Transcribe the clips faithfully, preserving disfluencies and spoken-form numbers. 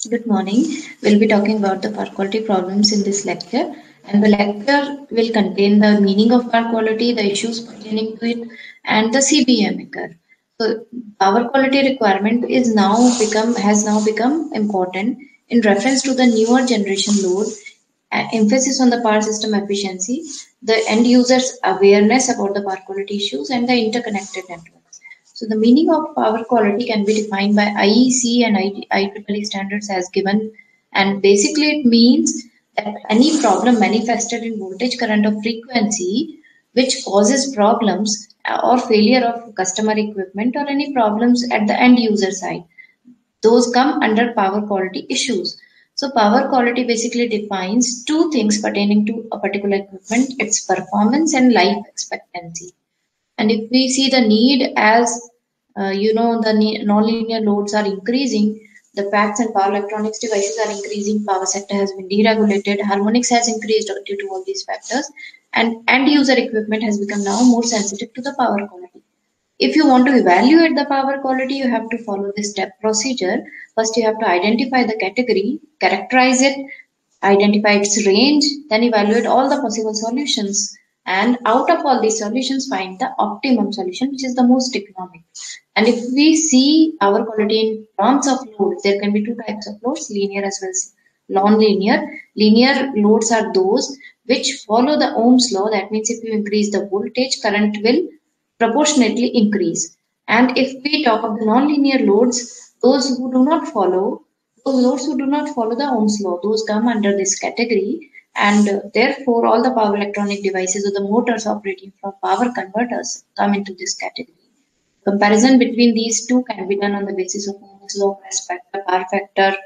Good morning. We'll be talking about the power quality problems in this lecture, and the lecture will contain the meaning of power quality, the issues pertaining to it, and the C B M maker. So, power quality requirement is now become has now become important in reference to the newer generation load, uh, emphasis on the power system efficiency, the end users' awareness about the power quality issues, and the interconnected networks. So the meaning of power quality can be defined by I E C and I E E E standards as given, and basically it means that any problem manifested in voltage, current, or frequency which causes problems uh, or failure of customer equipment or any problems at the end user side, those come under power quality issues. So power quality basically defines two things pertaining to a particular equipment: its performance and life expectancy. And if we see the need as, uh, you know, the non-linear loads are increasing, the facts and power electronics devices are increasing, power sector has been deregulated, harmonics has increased due to all these factors, and end user equipment has become now more sensitive to the power quality. If you want to evaluate the power quality, you have to follow this step procedure. First, you have to identify the category, characterize it, identify its range, then evaluate all the possible solutions. And out of all these solutions, find the optimum solution, which is the most economic. And if we see power quality in terms of loads, there can be two types of loads, linear as well as non-linear. Linear loads are those which follow the Ohm's law. That means if you increase the voltage, current will proportionately increase. And if we talk of the non-linear loads, those who do not follow, those loads who do not follow the Ohm's law, those come under this category, and uh, therefore all the power electronic devices or the motors operating from power converters come into this category. Comparison between these two can be done on the basis of Ohm's law, mass factor, power factor.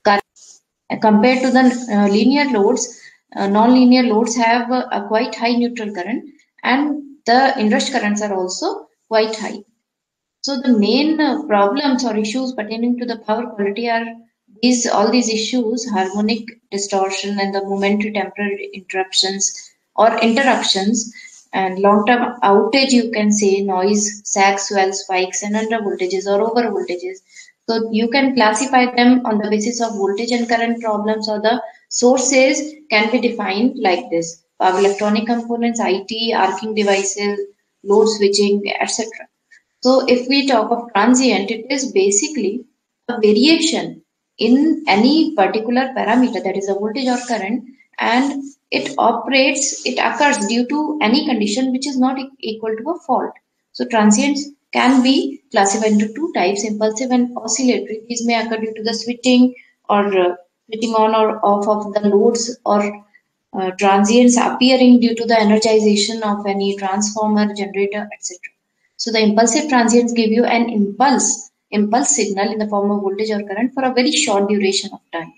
Compared to the uh, linear loads, uh, non-linear loads have uh, a quite high neutral current, and the inrush currents are also quite high. So the main uh, problems or issues pertaining to the power quality are these all these issues: harmonic distortion and the momentary temporary interruptions or interruptions, and long-term outage, you can say, noise, sag, swell, spikes, and under voltages or over voltages. So you can classify them on the basis of voltage and current problems, or the sources can be defined like this: power electronic components, I T, arcing devices, load switching, et cetera. So if we talk of transient, it is basically a variation in any particular parameter, that is a voltage or current, and it operates, it occurs due to any condition which is not equal to a fault. So transients can be classified into two types: impulsive and oscillatory. These may occur due to the switching or uh, switching on or off of the loads, or uh, transients appearing due to the energization of any transformer, generator, et cetera. So the impulsive transients give you an impulse, impulse signal in the form of voltage or current for a very short duration of time.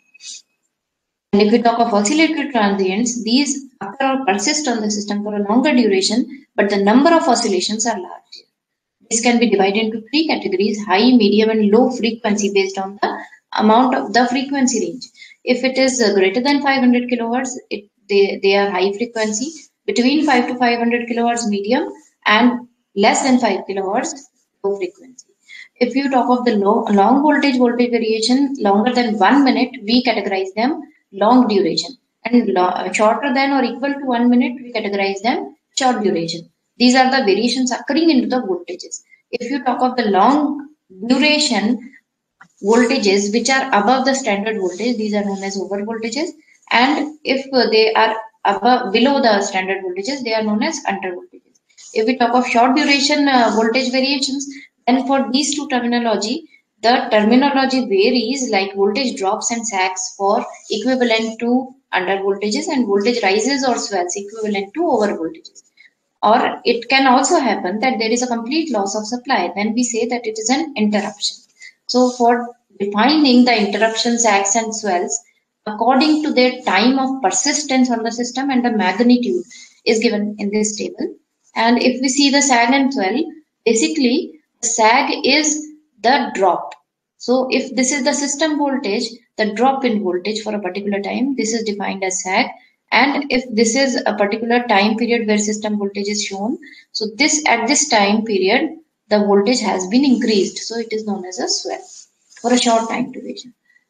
And if we talk of oscillatory transients, these occur or persist on the system for a longer duration, but the number of oscillations are larger. This can be divided into three categories: high, medium, and low frequency, based on the amount of the frequency range. If it is greater than five hundred kilohertz, it, they, they are high frequency; between five to five hundred kilohertz, medium; and less than five kilohertz, low frequency. If you talk of the low, long voltage voltage variation, longer than one minute, we categorize them long duration, and lo shorter than or equal to one minute, we categorize them short duration. These are the variations occurring into the voltages. If you talk of the long duration voltages which are above the standard voltage, these are known as over voltages, and if they are above below the standard voltages, they are known as under voltages. If we talk of short duration uh, voltage variations, then for these two terminology, the terminology varies, like voltage drops and sags for equivalent to under voltages, and voltage rises or swells equivalent to over voltages. Or it can also happen that there is a complete loss of supply, then we say that it is an interruption. So for defining the interruption, sags and swells according to their time of persistence on the system, and the magnitude is given in this table. And if we see the sag and swell, basically the sag is the drop. So if this is the system voltage, the drop in voltage for a particular time, this is defined as sag. And if this is a particular time period where system voltage is shown, so this at this time period, the voltage has been increased. So it is known as a swell for a short time duration.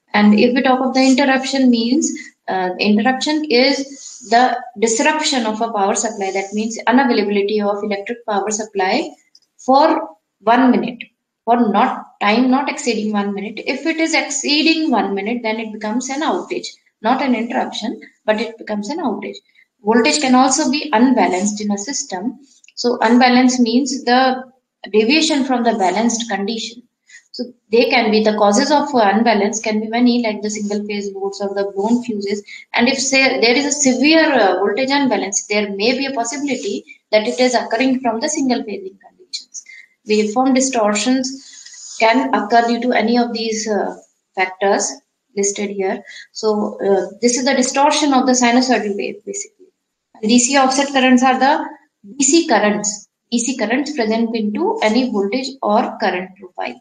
And if we talk of the interruption means, uh, interruption is the disruption of a power supply. That means unavailability of electric power supply for one minute, for not time not exceeding one minute. If it is exceeding one minute, then it becomes an outage, not an interruption, but it becomes an outage. Voltage can also be unbalanced in a system. So unbalanced means the deviation from the balanced condition. So they can be, the causes of unbalance can be many, like the single phase loads or the blown fuses. And if say there is a severe uh, voltage unbalance, there may be a possibility that it is occurring from the single phasing conditions. Waveform distortions can occur due to any of these uh, factors listed here. So uh, this is the distortion of the sinusoidal wave basically. D C offset currents are the D C currents, D C currents present into any voltage or current profile.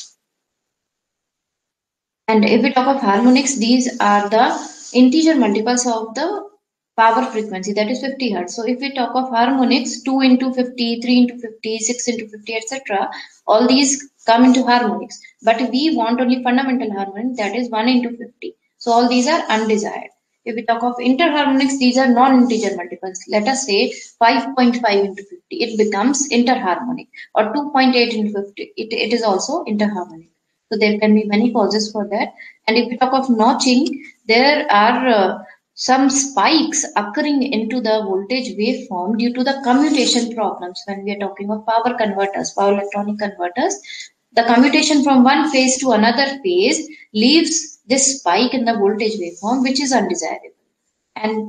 And if we talk of harmonics, these are the integer multiples of the power frequency, that is fifty hertz. So if we talk of harmonics, two into fifty, three into fifty, six into fifty, et cetera, all these come into harmonics. But we want only fundamental harmonic, that is one into fifty. So all these are undesired. If we talk of interharmonics, these are non-integer multiples. Let us say five point five into fifty, it becomes interharmonic, or two point eight into fifty, it, it is also interharmonic. So there can be many causes for that. And if we talk of notching, there are uh, some spikes occurring into the voltage waveform due to the commutation problems. When we are talking of power converters, power electronic converters, the commutation from one phase to another phase leaves this spike in the voltage waveform, which is undesirable. And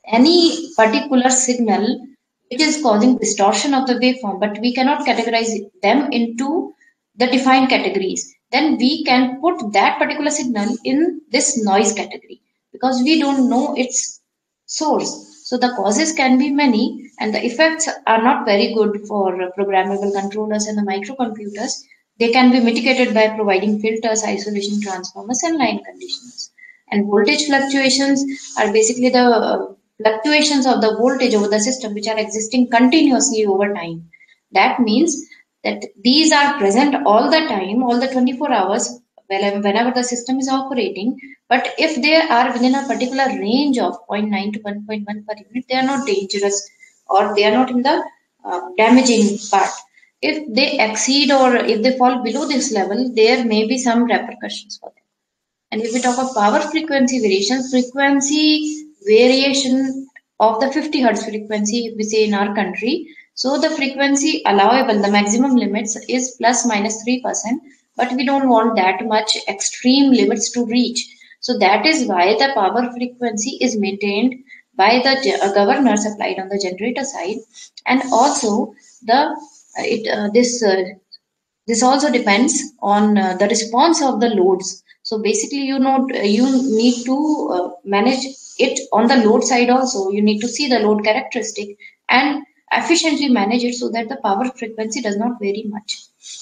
any particular signal which is causing distortion of the waveform, but we cannot categorize them into the defined categories, then we can put that particular signal in this noise category because we don't know its source. So the causes can be many and the effects are not very good for programmable controllers and the microcomputers. They can be mitigated by providing filters, isolation transformers, and line conditioners. And voltage fluctuations are basically the fluctuations of the voltage over the system which are existing continuously over time. That means that these are present all the time, all the twenty-four hours, whenever the system is operating. But if they are within a particular range of zero point nine to one point one per unit, they are not dangerous or they are not in the uh, damaging part. If they exceed or if they fall below this level, there may be some repercussions for them. And if we talk of power frequency variation, frequency variation of the fifty hertz frequency, if we say in our country, so the frequency allowable, the maximum limits is plus minus three percent, but we don't want that much extreme limits to reach. So that is why the power frequency is maintained by the governors applied on the generator side. And also the it uh, this uh, this also depends on uh, the response of the loads. So basically, you know, you need to uh, manage it on the load side also. You need to see the load characteristic and efficiently manage it so that the power frequency does not vary much.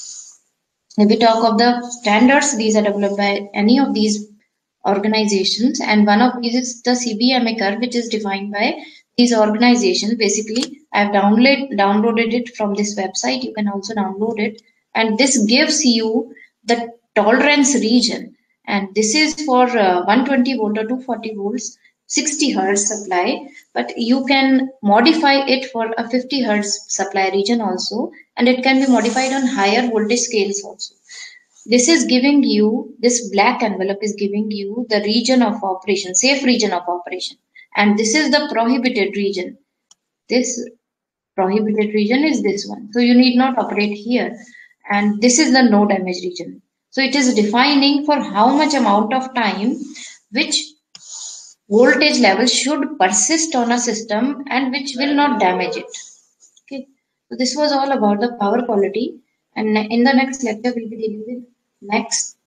If we talk of the standards, these are developed by any of these organizations, and one of these is the C B M A curve, which is defined by these organizations. Basically, I've download, downloaded it from this website. You can also download it, and this gives you the tolerance region, and this is for uh, one twenty volt or two forty volts, sixty hertz supply, but you can modify it for a fifty hertz supply region also, and it can be modified on higher voltage scales also. This is giving you, this black envelope is giving you the region of operation, safe region of operation, and this is the prohibited region. This prohibited region is this one, so you need not operate here, and this is the no damage region. So it is defining for how much amount of time which voltage level should persist on a system and which will not damage it. Okay, so this was all about the power quality, and in the next lecture we'll be dealing with next